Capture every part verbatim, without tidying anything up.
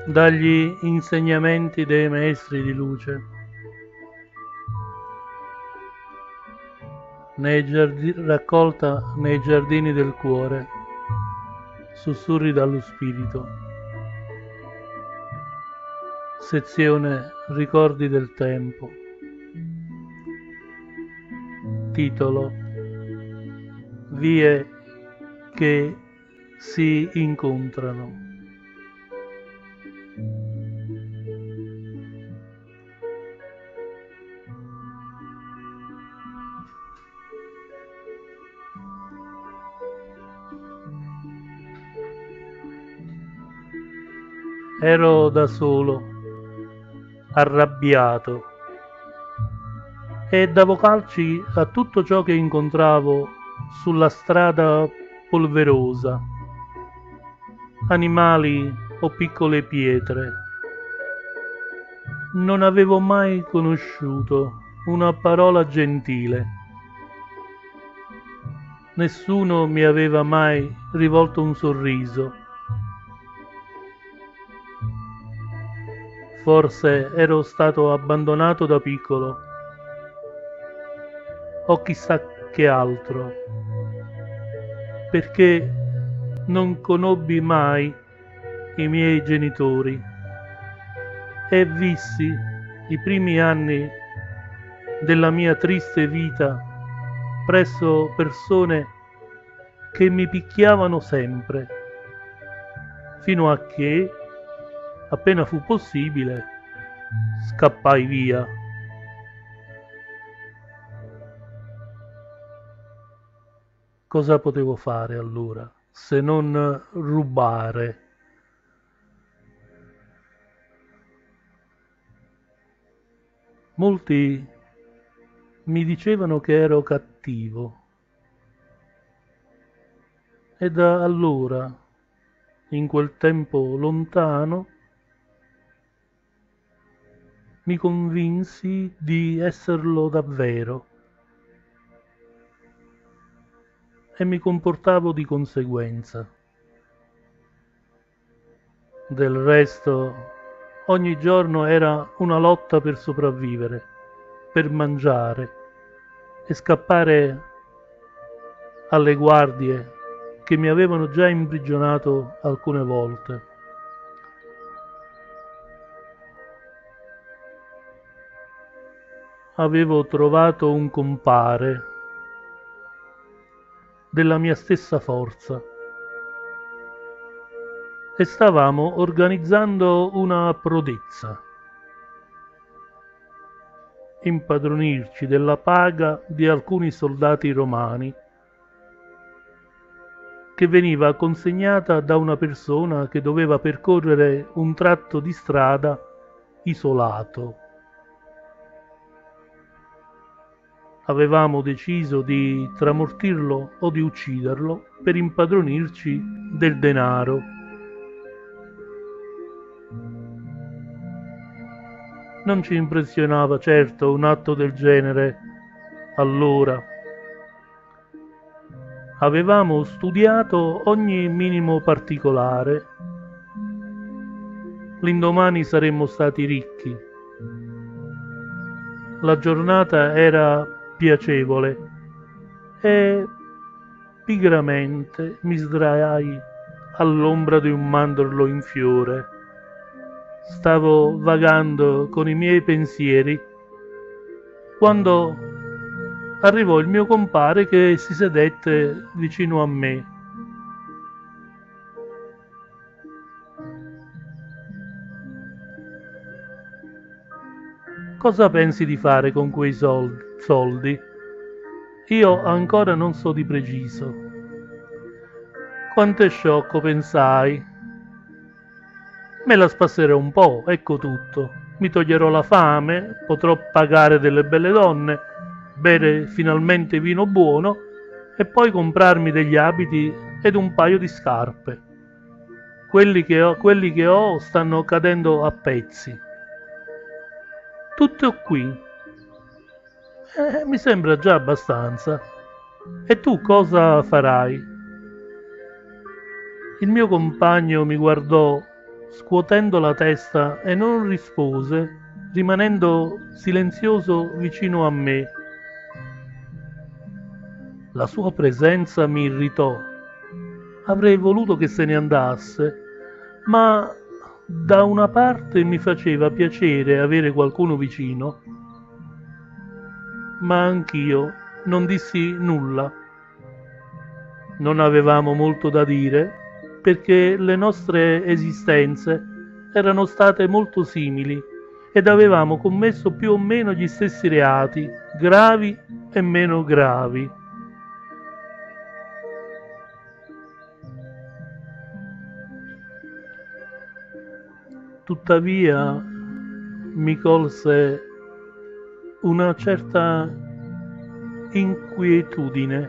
dagli insegnamenti dei maestri di luce, nei giardi- raccolta nei giardini del cuore, sussurri dallo spirito, sezione Ricordi del tempo, titolo Vie che si incontrano. Ero da solo, arrabbiato, e davo calci a tutto ciò che incontravo sulla strada polverosa, animali o piccole pietre. Non avevo mai conosciuto una parola gentile. Nessuno mi aveva mai rivolto un sorriso. Forse ero stato abbandonato da piccolo, o chissà che altro, perché non conobbi mai i miei genitori e vissi i primi anni della mia triste vita presso persone che mi picchiavano sempre, fino a che, appena fu possibile, scappai via. Cosa potevo fare allora se non rubare? Molti mi dicevano che ero cattivo e da allora, in quel tempo lontano, mi convinsi di esserlo davvero e mi comportavo di conseguenza. Del resto, ogni giorno era una lotta per sopravvivere, per mangiare e scappare alle guardie che mi avevano già imprigionato alcune volte. Avevo trovato un compare della mia stessa forza e stavamo organizzando una prodezza: impadronirci della paga di alcuni soldati romani che veniva consegnata da una persona che doveva percorrere un tratto di strada isolato. Avevamo deciso di tramortirlo o di ucciderlo per impadronirci del denaro. Non ci impressionava certo un atto del genere allora. Avevamo studiato ogni minimo particolare. L'indomani saremmo stati ricchi. La giornata era piacevole e pigramente mi sdraiai all'ombra di un mandorlo in fiore. Stavo vagando con i miei pensieri quando arrivò il mio compare che si sedette vicino a me. Cosa pensi di fare con quei soldi? Io ancora non so di preciso. Quanto è sciocco, pensai. Me la spasserò un po', ecco tutto. Mi toglierò la fame, potrò pagare delle belle donne, bere finalmente vino buono e poi comprarmi degli abiti ed un paio di scarpe. Quelli che ho, quelli che ho stanno cadendo a pezzi. Tutto qui. Eh, mi sembra già abbastanza. E tu cosa farai? Il mio compagno mi guardò scuotendo la testa e non rispose, rimanendo silenzioso vicino a me. La sua presenza mi irritò. Avrei voluto che se ne andasse, ma da una parte mi faceva piacere avere qualcuno vicino, ma anch'io non dissi nulla. Non avevamo molto da dire, perché le nostre esistenze erano state molto simili ed avevamo commesso più o meno gli stessi reati, gravi e meno gravi. Tuttavia mi colse una certa inquietudine,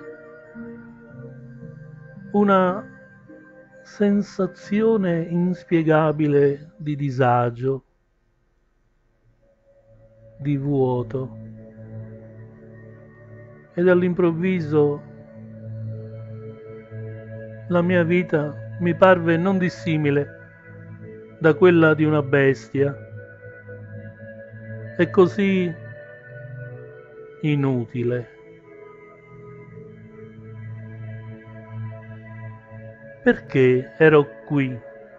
una sensazione inspiegabile di disagio, di vuoto, ed all'improvviso la mia vita mi parve non dissimile da quella di una bestia, e così inutile. Perché ero qui?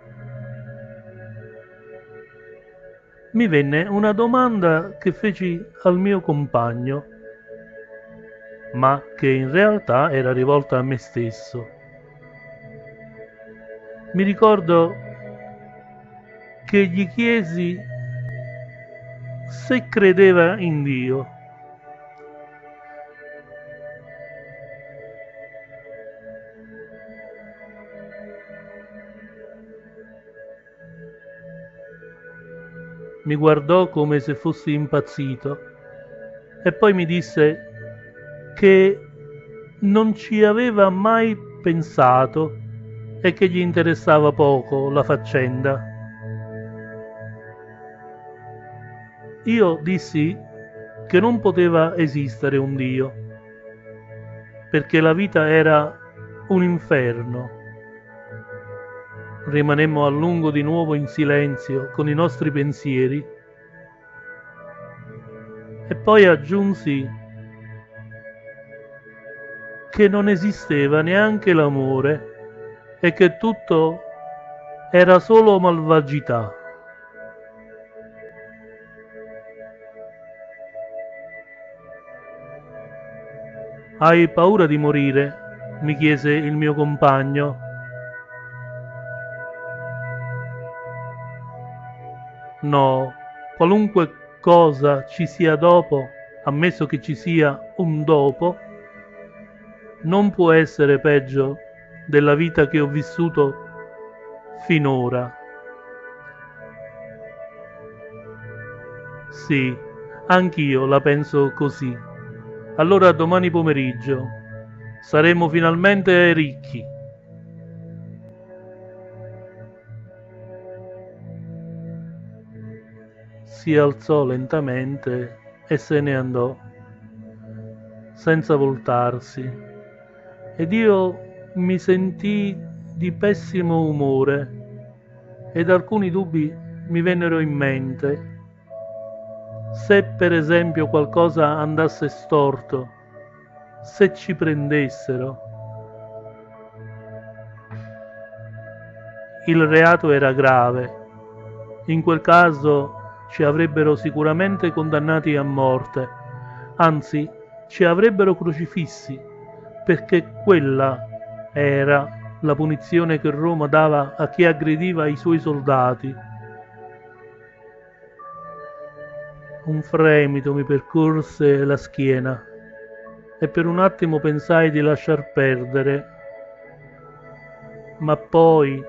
Mi venne una domanda che feci al mio compagno, ma che in realtà era rivolta a me stesso. Mi ricordo che gli chiesi se credeva in Dio. Mi guardò come se fossi impazzito e poi mi disse che non ci aveva mai pensato e che gli interessava poco la faccenda. Io dissi che non poteva esistere un Dio, perché la vita era un inferno. Rimanemmo a lungo di nuovo in silenzio con i nostri pensieri e poi aggiunsi che non esisteva neanche l'amore e che tutto era solo malvagità. Hai paura di morire? Mi chiese il mio compagno. No, qualunque cosa ci sia dopo, ammesso che ci sia un dopo, non può essere peggio della vita che ho vissuto finora. Sì, anch'io la penso così. Allora domani pomeriggio saremo finalmente ricchi. Si alzò lentamente e se ne andò, senza voltarsi, ed io mi sentii di pessimo umore ed alcuni dubbi mi vennero in mente. Se per esempio qualcosa andasse storto, se ci prendessero. Il reato era grave. In quel caso ci avrebbero sicuramente condannati a morte, anzi ci avrebbero crocifissi, perché quella era la punizione che Roma dava a chi aggrediva i suoi soldati. Un fremito mi percorse la schiena e per un attimo pensai di lasciar perdere, ma poi,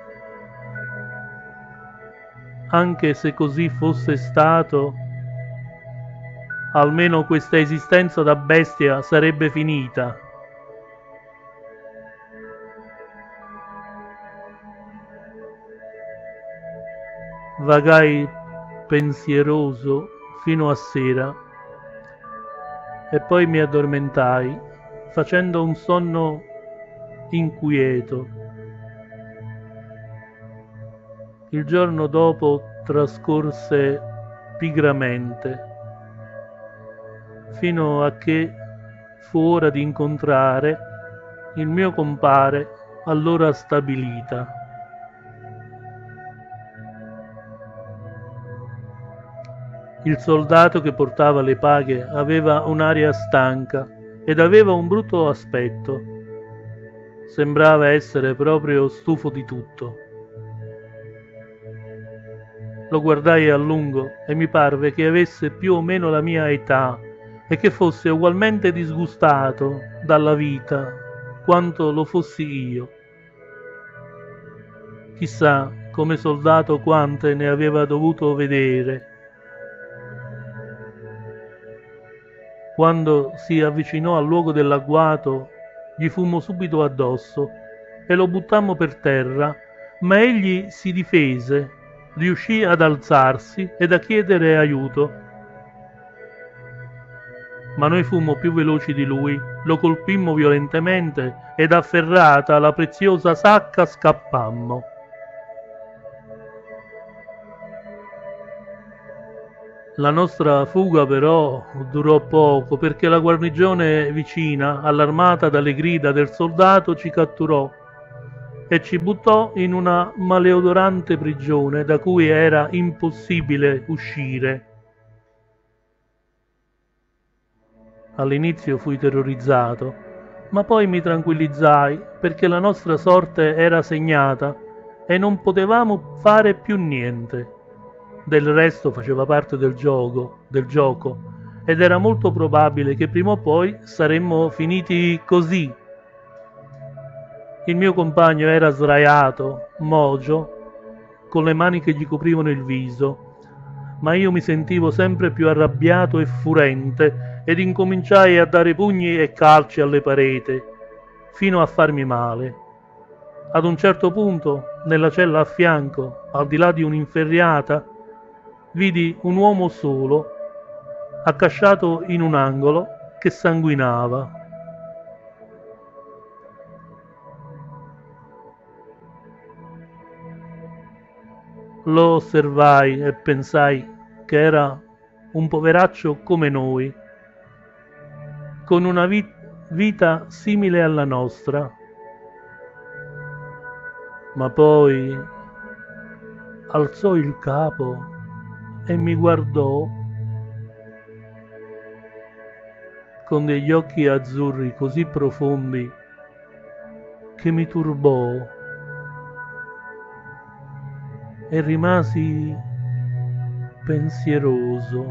anche se così fosse stato, almeno questa esistenza da bestia sarebbe finita. Vagai pensieroso fino a sera e poi mi addormentai, facendo un sonno inquieto. Il giorno dopo trascorse pigramente, fino a che fu ora di incontrare il mio compare allora stabilita. Il soldato che portava le paghe aveva un'aria stanca ed aveva un brutto aspetto. Sembrava essere proprio stufo di tutto. Lo guardai a lungo e mi parve che avesse più o meno la mia età e che fosse ugualmente disgustato dalla vita quanto lo fossi io. Chissà come soldato quante ne aveva dovuto vedere. Quando si avvicinò al luogo dell'agguato, gli fummo subito addosso e lo buttammo per terra, ma egli si difese, riuscì ad alzarsi ed a chiedere aiuto. Ma noi fummo più veloci di lui, lo colpimmo violentemente ed afferrata la preziosa sacca scappammo. La nostra fuga però durò poco perché la guarnigione vicina, allarmata dalle grida del soldato, ci catturò e ci buttò in una maleodorante prigione da cui era impossibile uscire. All'inizio fui terrorizzato, ma poi mi tranquillizzai perché la nostra sorte era segnata e non potevamo fare più niente. Del resto faceva parte del gioco, del gioco ed era molto probabile che prima o poi saremmo finiti così. Il mio compagno era sdraiato, mogio, con le mani che gli coprivano il viso, ma io mi sentivo sempre più arrabbiato e furente ed incominciai a dare pugni e calci alle pareti, fino a farmi male. Ad un certo punto, nella cella a fianco, al di là di un'inferriata, vidi un uomo solo, accasciato in un angolo, che sanguinava. Lo osservai e pensai che era un poveraccio come noi, con una vit- vita simile alla nostra. Ma poi alzò il capo e mi guardò con degli occhi azzurri così profondi che mi turbò e rimasi pensieroso.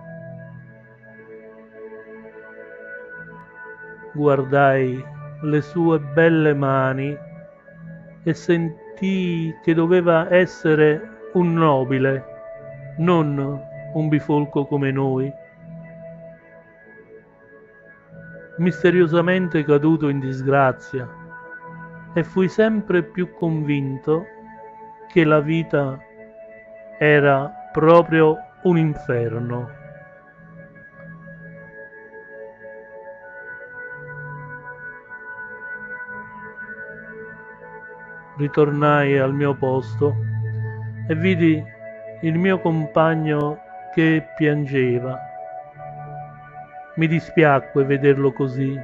Guardai le sue belle mani e sentii che doveva essere un nobile, non un bifolco come noi, misteriosamente caduto in disgrazia, e fui sempre più convinto che la vita era proprio un inferno. Ritornai al mio posto e vidi il mio compagno che piangeva. Mi dispiacque vederlo così,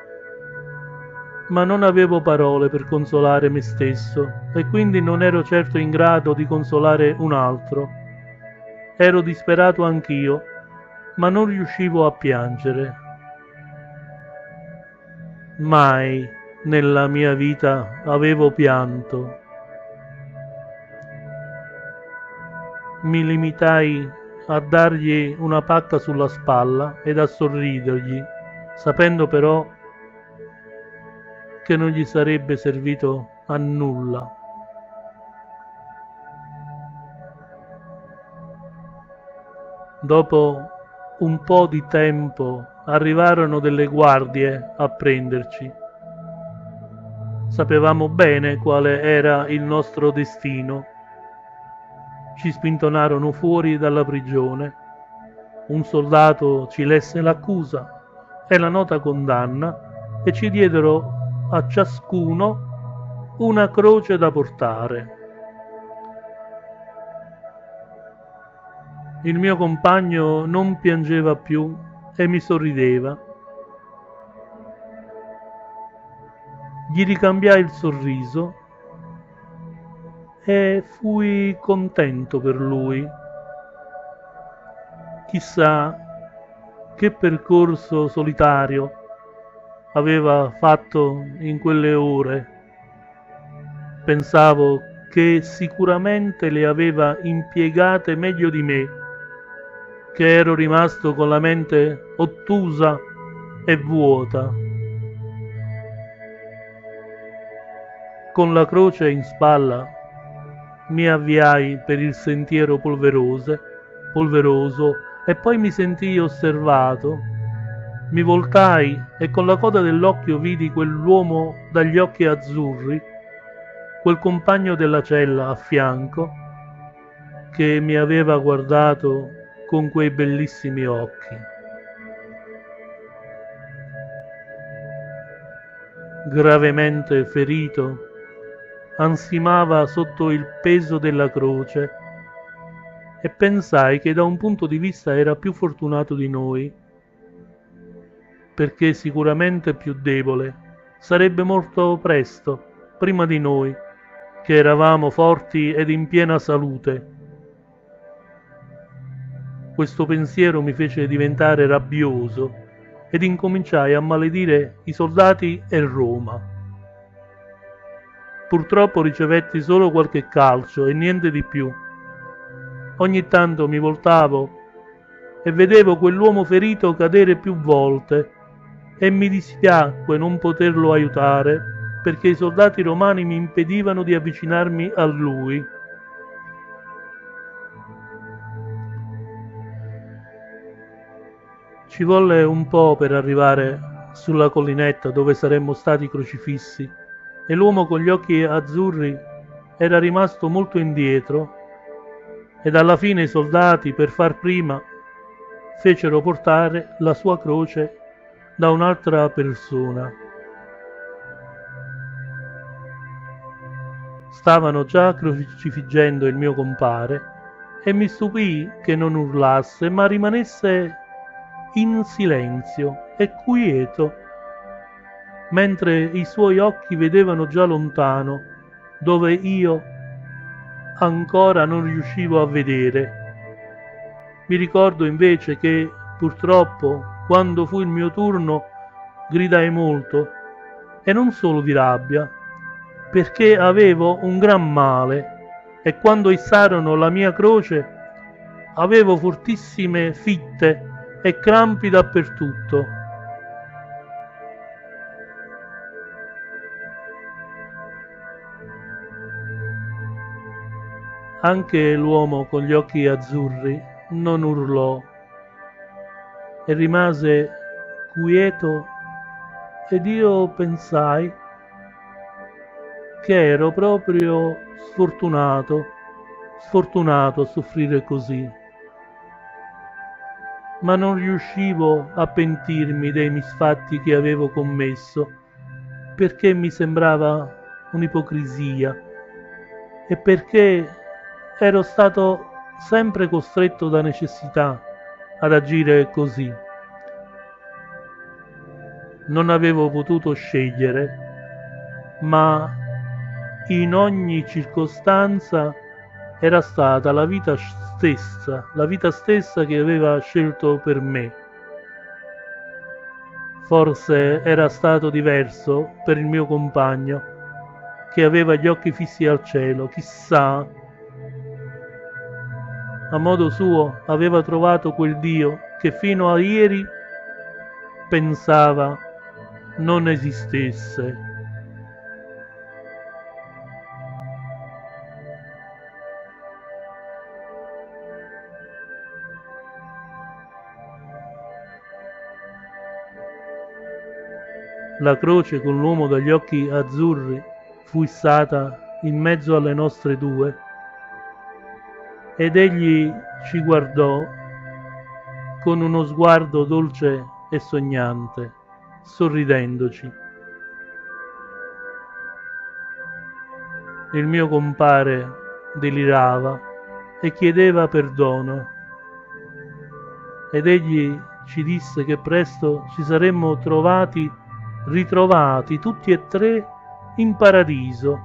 ma non avevo parole per consolare me stesso e quindi non ero certo in grado di consolare un altro. Ero disperato anch'io, ma non riuscivo a piangere. Mai nella mia vita avevo pianto. Mi limitai a dargli una pacca sulla spalla ed a sorridergli, sapendo però che non gli sarebbe servito a nulla. Dopo un po' di tempo arrivarono delle guardie a prenderci. Sapevamo bene quale era il nostro destino. Ci spintonarono fuori dalla prigione. Un soldato ci lesse l'accusa e la nota condanna e ci diedero a ciascuno una croce da portare. Il mio compagno non piangeva più e mi sorrideva. Gli ricambiai il sorriso e fui contento per lui. Chissà che percorso solitario aveva fatto in quelle ore. Pensavo che sicuramente le aveva impiegate meglio di me, che ero rimasto con la mente ottusa e vuota. Con la croce in spalla mi avviai per il sentiero polverose, polveroso e poi mi sentii osservato. Mi voltai e con la coda dell'occhio vidi quell'uomo dagli occhi azzurri, quel compagno della cella a fianco, che mi aveva guardato con quei bellissimi occhi. Gravemente ferito, ansimava sotto il peso della croce e pensai che da un punto di vista era più fortunato di noi, perché sicuramente più debole. Sarebbe morto presto, prima di noi, che eravamo forti ed in piena salute. Questo pensiero mi fece diventare rabbioso ed incominciai a maledire i soldati e Roma. Purtroppo ricevetti solo qualche calcio e niente di più. Ogni tanto mi voltavo e vedevo quell'uomo ferito cadere più volte e mi dispiacque non poterlo aiutare perché i soldati romani mi impedivano di avvicinarmi a lui. Ci volle un po' per arrivare sulla collinetta dove saremmo stati crocifissi e l'uomo con gli occhi azzurri era rimasto molto indietro ed alla fine i soldati, per far prima, fecero portare la sua croce da un'altra persona. Stavano già crocifiggendo il mio compare e mi stupì che non urlasse, ma rimanesse in silenzio e quieto, mentre i suoi occhi vedevano già lontano, dove io ancora non riuscivo a vedere. Mi ricordo invece che, purtroppo, quando fu il mio turno, gridai molto, e non solo di rabbia, perché avevo un gran male, e quando issarono la mia croce avevo fortissime fitte e crampi dappertutto. Anche l'uomo con gli occhi azzurri non urlò e rimase quieto ed io pensai che ero proprio sfortunato, sfortunato a soffrire così. Ma non riuscivo a pentirmi dei misfatti che avevo commesso, perché mi sembrava un'ipocrisia e perché ero stato sempre costretto da necessità ad agire così. Non avevo potuto scegliere, ma in ogni circostanza era stata la vita stessa, la vita stessa che aveva scelto per me. Forse era stato diverso per il mio compagno, che aveva gli occhi fissi al cielo, chissà. A modo suo aveva trovato quel Dio che fino a ieri pensava non esistesse. La croce con l'uomo dagli occhi azzurri fu issata in mezzo alle nostre due ed egli ci guardò con uno sguardo dolce e sognante, sorridendoci. Il mio compare delirava e chiedeva perdono. ed egli ci disse che presto ci saremmo trovati, ritrovati tutti e tre in paradiso.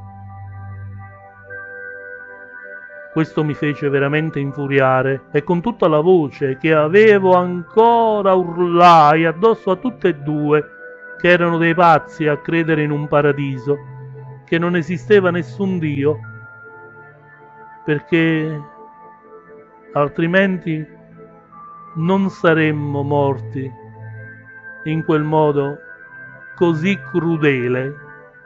Questo mi fece veramente infuriare e con tutta la voce che avevo ancora urlai addosso a tutte e due che erano dei pazzi a credere in un paradiso, che non esisteva nessun Dio, perché altrimenti non saremmo morti in quel modo così crudele.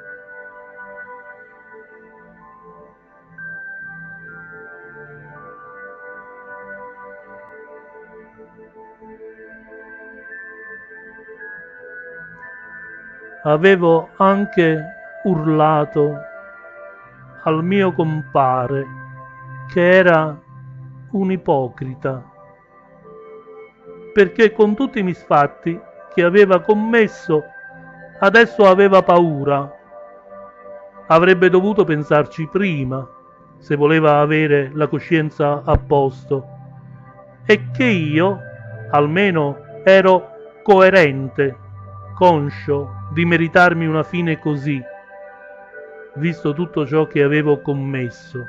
Avevo anche urlato al mio compare che era un ipocrita, perché con tutti i misfatti che aveva commesso adesso aveva paura. Avrebbe dovuto pensarci prima se voleva avere la coscienza a posto, e che io almeno ero coerente, conscio di meritarmi una fine così, visto tutto ciò che avevo commesso.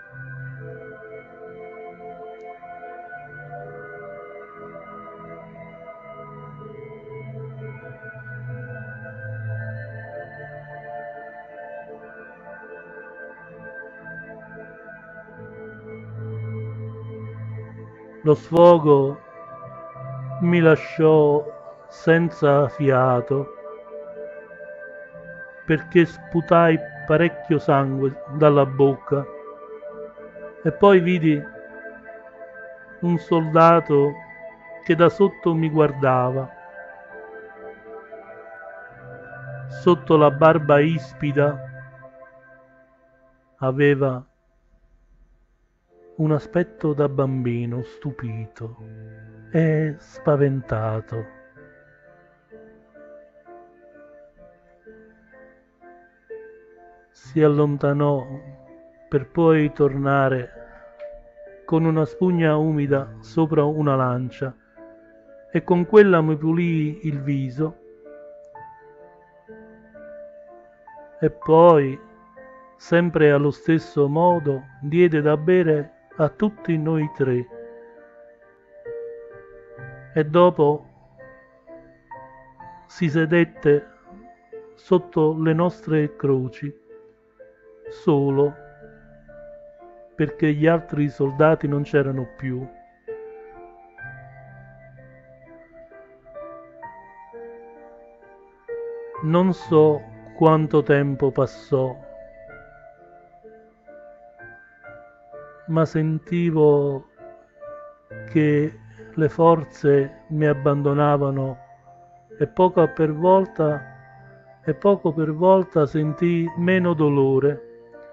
Lo sfogo mi lasciò senza fiato, perché sputai parecchio sangue dalla bocca e poi vidi un soldato che da sotto mi guardava. Sotto la barba ispida aveva un aspetto da bambino stupito e spaventato. Si allontanò per poi tornare con una spugna umida sopra una lancia e con quella mi pulì il viso e poi, sempre allo stesso modo, diede da bere a tutti noi tre e dopo si sedette sotto le nostre croci, solo, perché gli altri soldati non c'erano più. Non so quanto tempo passò, ma sentivo che le forze mi abbandonavano e poco per volta e poco per volta sentii meno dolore.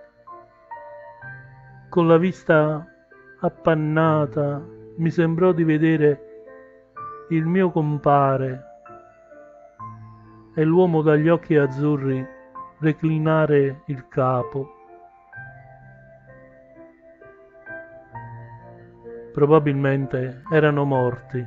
Con la vista appannata mi sembrò di vedere il mio compare e l'uomo dagli occhi azzurri reclinare il capo. Probabilmente erano morti.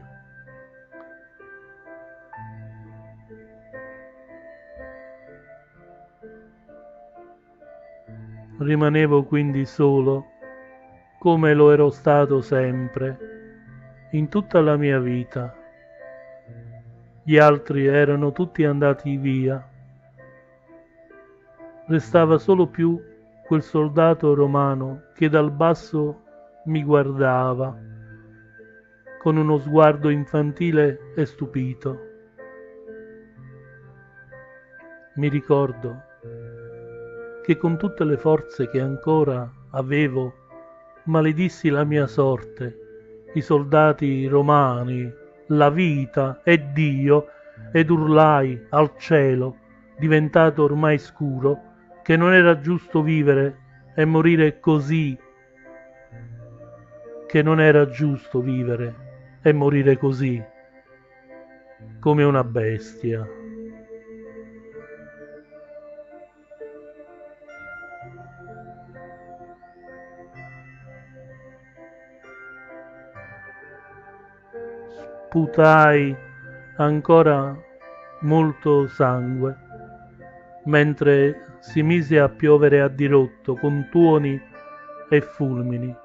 Rimanevo quindi solo, come lo ero stato sempre, in tutta la mia vita. Gli altri erano tutti andati via. Restava solo più quel soldato romano che dal basso mi guardava con uno sguardo infantile e stupito. Mi ricordo che con tutte le forze che ancora avevo maledissi la mia sorte, i soldati romani, la vita e Dio, ed urlai al cielo, diventato ormai scuro, che non era giusto vivere e morire così, che non era giusto vivere e morire così, come una bestia. sputai ancora molto sangue, mentre si mise a piovere a dirotto con tuoni e fulmini.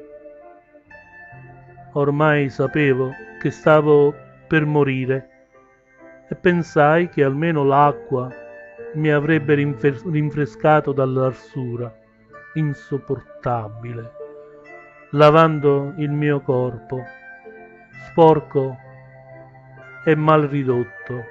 Ormai sapevo che stavo per morire e pensai che almeno l'acqua mi avrebbe rinfer- rinfrescato dall'arsura insopportabile, lavando il mio corpo, sporco e mal ridotto.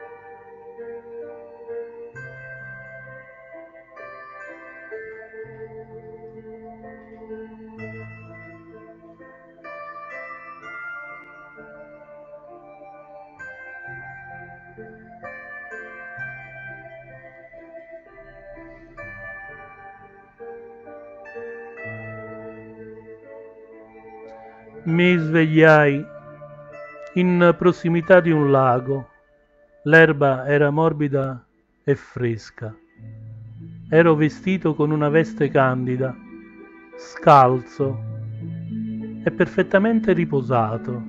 Mi svegliai in prossimità di un lago. L'erba era morbida e fresca. Ero vestito con una veste candida, scalzo e perfettamente riposato.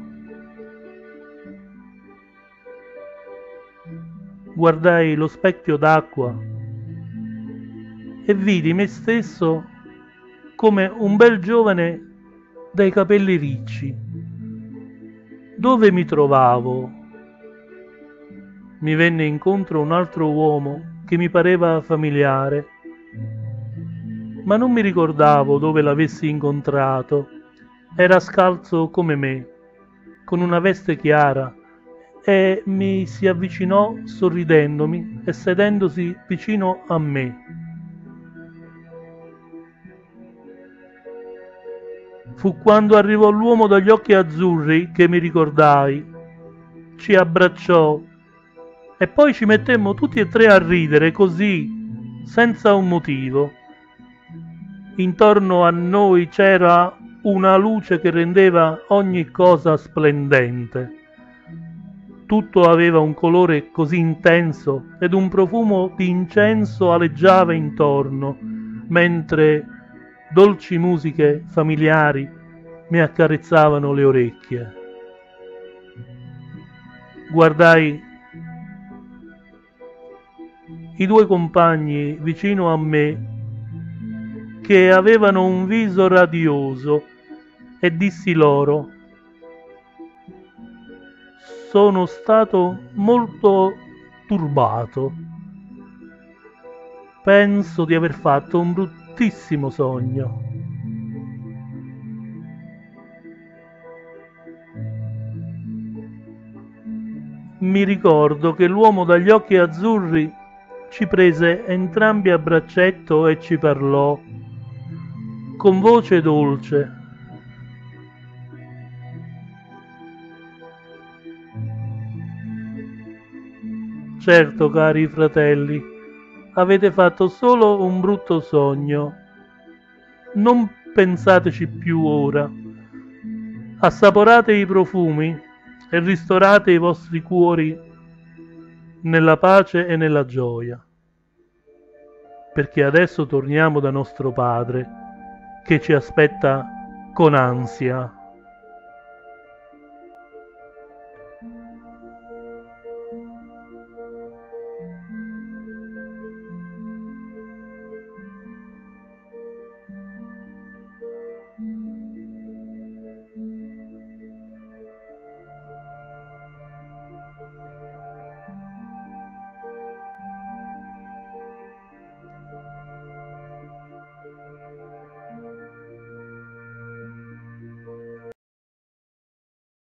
Guardai lo specchio d'acqua e vidi me stesso come un bel giovane dai capelli ricci. Dove mi trovavo? Mi venne incontro un altro uomo che mi pareva familiare, ma non mi ricordavo dove l'avessi incontrato. Era scalzo come me, con una veste chiara, e mi si avvicinò sorridendomi e sedendosi vicino a me. Fu quando arrivò l'uomo dagli occhi azzurri che mi ricordai. Ci abbracciò e poi ci mettemmo tutti e tre a ridere così, senza un motivo. Intorno a noi c'era una luce che rendeva ogni cosa splendente. Tutto aveva un colore così intenso ed un profumo di incenso aleggiava intorno, mentre dolci musiche familiari mi accarezzavano le orecchie. Guardai i due compagni vicino a me che avevano un viso radioso e dissi loro: sono stato molto turbato. Penso di aver fatto un bruttissimo sogno. Mi ricordo che l'uomo dagli occhi azzurri ci prese entrambi a braccetto e ci parlò con voce dolce. Certo, cari fratelli, avete fatto solo un brutto sogno. Non pensateci più ora. Assaporate i profumi e ristorate i vostri cuori nella pace e nella gioia, perché adesso torniamo da nostro Padre, che ci aspetta con ansia.